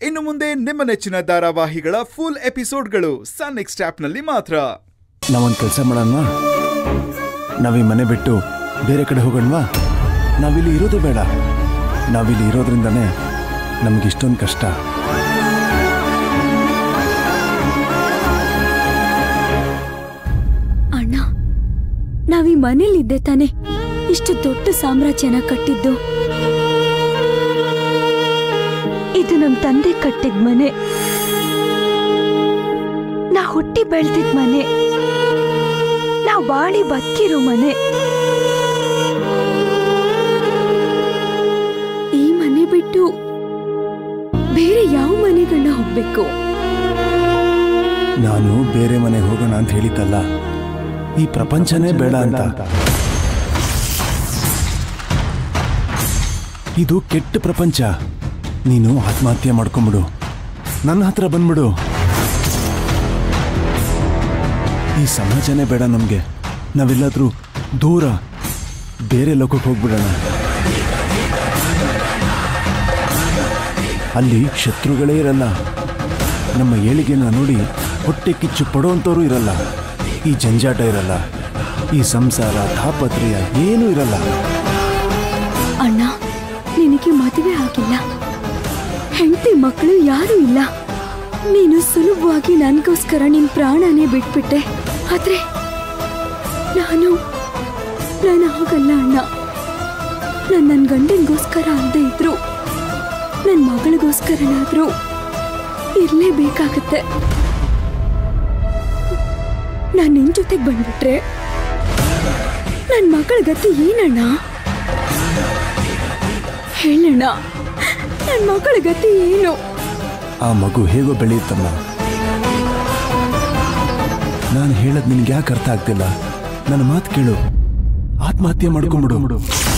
ಇನ್ನು ಮುಂದೆ ನಿಮ್ಮ ನೆಚ್ಚಿನ ಧಾರಾವಾಹಿಗಳ ಫುಲ್ ಎಪಿಸೋಡ್ಗಳು ಸನ್ ನೆಕ್ಸ್ಟ್ ಆಪ್ನಲ್ಲಿ ಮಾತ್ರ. ನಾವೊಂದು ಕೆಲಸ ಮಾಡೋಣವಾ? ನಾವೀ ಮನೆ ಬಿಟ್ಟು ಬೇರೆ ಕಡೆ ಹೋಗೋಣವಾ? ನಾವಿಲ್ಲಿ ಇರೋದೇ ಬೇಡ. ನಾವಿಲ್ಲಿ ಇರೋದ್ರಿಂದನೇ ನಮಗಿಷ್ಟೊಂದು ಕಷ್ಟ. ಅಣ್ಣ, ನಾವೀ ಮನೇಲಿದ್ದೆ ತಾನೆ ಇಷ್ಟು ದೊಡ್ಡ ಸಾಮ್ರಾಜ್ಯನ ಕಟ್ಟಿದ್ದು. ಇದು ನಮ್ ತಂದೆ ಕಟ್ಟಿದ ಮನೆ, ನಾ ಹುಟ್ಟಿ ಬೆಳೆದಿದ್ ಮನೆ, ನಾವು ಬಾಳಿ ಬದುಕಿರೋ ಮನೆ. ಈ ಮನೆ ಬಿಟ್ಟು ಬೇರೆ ಯಾವ ಮನೆಗಳನ್ನ ಹೋಗ್ಬೇಕು? ನಾನು ಬೇರೆ ಮನೆಗೆ ಹೋಗೋಣ ಅಂತ ಹೇಳಿದ್ದಲ್ಲ, ಈ ಪ್ರಪಂಚನೇ ಬೇಡ ಅಂತ. ಇದು ಕೆಟ್ಟ ಪ್ರಪಂಚ. ನೀನು ಆತ್ಮಹತ್ಯೆ ಮಾಡ್ಕೊಂಬಿಡು, ನನ್ನ ಹತ್ರ ಬಂದ್ಬಿಡು. ಈ ಸಮಾಜನೇ ಬೇಡ ನಮಗೆ. ನಾವೆಲ್ಲಾದ್ರೂ ದೂರ ಬೇರೆ ಲೋಕಕ್ಕೆ ಹೋಗ್ಬಿಡೋಣ. ಅಲ್ಲಿ ಶತ್ರುಗಳೇ ಇರಲ್ಲ, ನಮ್ಮ ಏಳಿಗೆನ ನೋಡಿ ಹೊಟ್ಟೆ ಕಿಚ್ಚು ಪಡೋವಂಥವ್ರು ಇರಲ್ಲ, ಈ ಜಂಜಾಟ ಇರಲ್ಲ, ಈ ಸಂಸಾರ ತಾಪತ್ರಯ ಏನೂ ಇರಲ್ಲ. ಅಣ್ಣ, ನಿನಗೆ ಮದುವೆ ಆಗಿಲ್ಲ, ಹೆಂಡತಿ ಮಕ್ಕಳು ಯಾರೂ ಇಲ್ಲ. ನೀನು ಸುಲಭವಾಗಿ ನನಗೋಸ್ಕರ ನಿನ್ ಪ್ರಾಣನೇ ಬಿಟ್ಬಿಟ್ಟೆ. ಆದ್ರೆ ನಾನು ಹಾಗಲ್ಲ ಅಣ್ಣ. ನನ್ನ ಗಂಡನಿಗೋಸ್ಕರ ಅಲ್ಲದೆ ಇದ್ರು ನನ್ನ ಮಗಳಿಗೋಸ್ಕರನಾದ್ರೂ ಇರ್ಲೇಬೇಕಾಗತ್ತೆ. ನಾನು ನಿನ್ ಜೊತೆಗೆ ಬಂದ್ಬಿಟ್ರೆ ನನ್ನ ಮಗಳ ಗತಿ ಏನಣ್ಣ? ಹೇಳಣ್ಣ, ನನ್ನ ಮಗಳ ಗತಿ ಏನು? ಆ ಮಗು ಹೇಗೋ ಬೆಳೆಯುತ್ತಮ್ಮ. ನಾನು ಹೇಳದ್ ನಿನ್ಗೆ ಯಾಕೆ ಅರ್ಥ ಆಗ್ತಿಲ್ಲ? ನನ್ನ ಮಾತು ಕೇಳು, ಆತ್ಮಹತ್ಯೆ ಮಾಡ್ಕೊಂಬಿಡು.